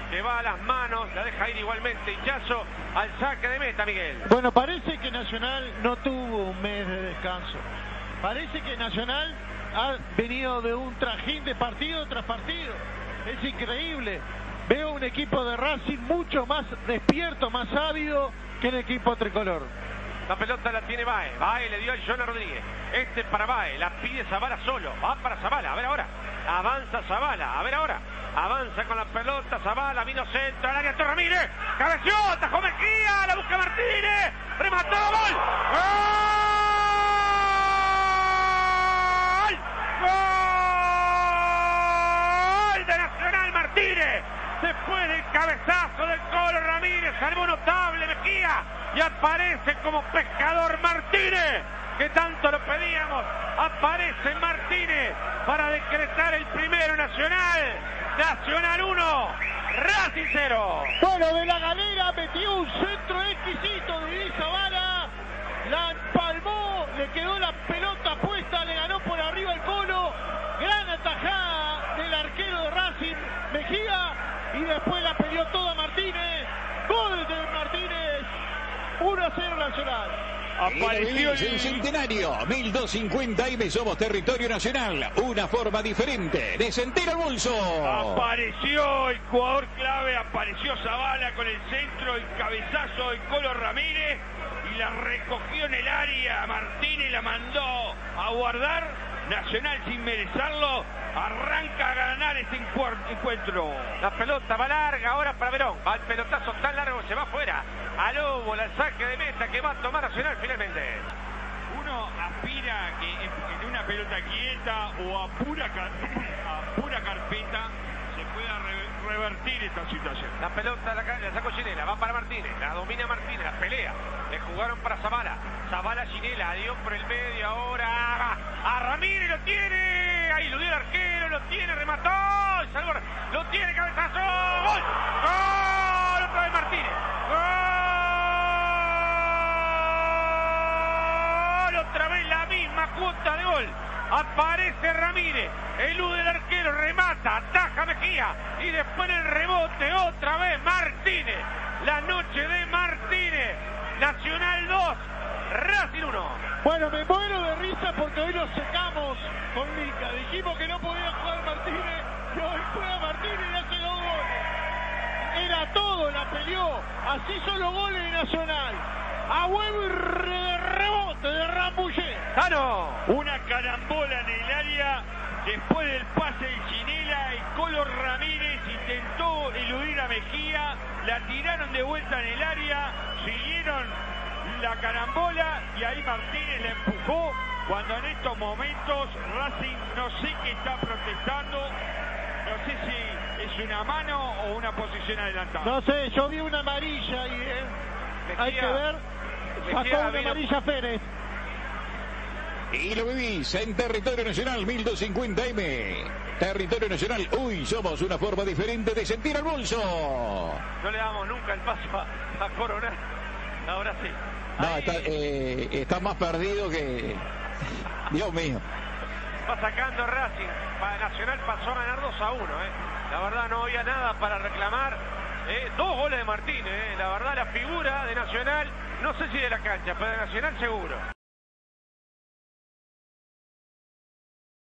que va a las manos, la deja ir igualmente Hinchazo al saque de meta, Miguel. Bueno, parece que Nacional no tuvo un mes de descanso. Parece que Nacional ha venido de un trajín de partido tras partido. Es increíble. Veo un equipo de Racing mucho más despierto, más ávido que el equipo tricolor. La pelota la tiene Bae. Bae le dio a Jonah Rodríguez. Este para Bae. La pide Zavala solo. Va para Zavala. A ver ahora. Avanza Zavala. A ver ahora. Avanza con la pelota. Zavala. Vino centro al área. Ramírez. Cabeció. Atajó Mejía. La busca Martínez. Remató. ¡Gol! ¡Gol! ¡Gol de Nacional Martínez! Después del cabezazo del Colo Ramírez, salvó notable Mejía y aparece como pescador Martínez, que tanto lo pedíamos. Aparece Martínez para decretar el primero Nacional. Nacional 1, Racing 0. Bueno, de la galera metió un centro exquisito de Di Zavala, la empalmó, le quedó la pelota puesta, le ganó por arriba el Colo. Gran atajada del arquero de Racing, Mejía. Y después la peleó toda Martínez. Gol de Martínez. 1-0 Nacional. Apareció el centenario. 1250M, somos territorio nacional. Una forma diferente de sentir el bolso. Apareció el jugador clave. Apareció Zavala con el centro. El cabezazo de Colo Ramírez. Y la recogió en el área. Martínez la mandó a guardar. Nacional, sin merecerlo, arranca a ganar este encuentro. La pelota va larga ahora para Verón. Va el pelotazo tan largo, se va afuera. A Lobo, el saque de meta que va a tomar Nacional finalmente. Uno aspira a que en una pelota quieta o a pura carpeta se pueda revertir esta situación. La pelota la sacó Ginela, va para Martínez, la domina Martínez, la pelea. Le jugaron para Zavala. Zavala Ginela, dio por el medio ahora. A Ramírez lo tiene. Ahí lo dio el arquero, lo tiene, remató. Salvó, lo tiene, cabezazo. ¡Gol! ¡Gol! Otra vez Martínez. ¡Gol! Otra vez la misma cuota de gol. Aparece Ramírez, elude el arquero, remata, ataja Mejía y después en el rebote otra vez Martínez. La noche de Martínez. Nacional 2, Racing 1. Bueno, me muero de risa porque hoy nos secamos con Mica. Dijimos que no podía jugar Martínez y hoy juega Martínez y hace 2 goles. Era todo, la peleó. Así son los goles de Nacional. A huevo y de rebote de Rambullé. ¡Sano! Una carambola en el área. Después del pase de Ginela, el Colo Ramírez intentó eludir a Mejía. La tiraron de vuelta en el área. Siguieron la carambola y ahí Martínez la empujó. Cuando en estos momentos Racing no sé qué está protestando. No sé si es una mano o una posición adelantada. No sé, yo vi una amarilla y hay que ver. Sacó una amarilla Pérez. Y lo vivís en territorio nacional, 1250M. Territorio nacional, uy, somos una forma diferente de sentir el bolso. No le damos nunca el paso a Coronel. Ahora sí. No, está más perdido que... Dios mío. Va sacando Racing. Nacional pasó a ganar 2-1. La verdad no había nada para reclamar. 2 goles de Martínez. La verdad la figura de Nacional, no sé si de la cancha, pero de Nacional seguro.